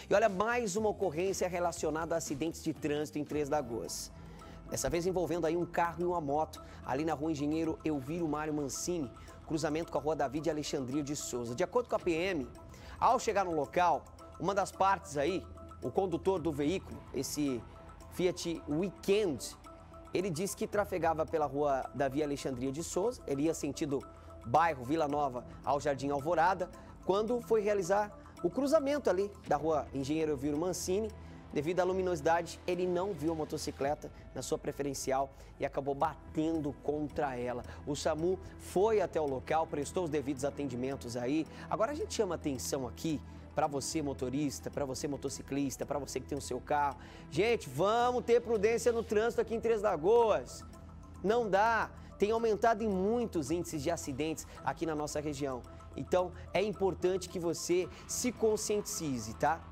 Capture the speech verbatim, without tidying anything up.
E olha, mais uma ocorrência relacionada a acidentes de trânsito em Três Lagoas. Dessa vez envolvendo aí um carro e uma moto, ali na rua Engenheiro Elvírio Mário Mancini, cruzamento com a rua Davi de Alexandria de Souza. De acordo com a P M, ao chegar no local, uma das partes aí, o condutor do veículo, esse Fiat Weekend, ele disse que trafegava pela rua Davi Alexandria de Souza, ele ia sentido bairro Vila Nova ao Jardim Alvorada, quando foi realizar o cruzamento ali da rua Engenheiro Elvírio Mancini. Devido à luminosidade, ele não viu a motocicleta na sua preferencial e acabou batendo contra ela. O SAMU foi até o local, prestou os devidos atendimentos aí. Agora a gente chama atenção aqui para você motorista, para você motociclista, para você que tem o seu carro. Gente, vamos ter prudência no trânsito aqui em Três Lagoas. Não dá. Tem aumentado em muitos índices de acidentes aqui na nossa região. Então, é importante que você se conscientize, tá?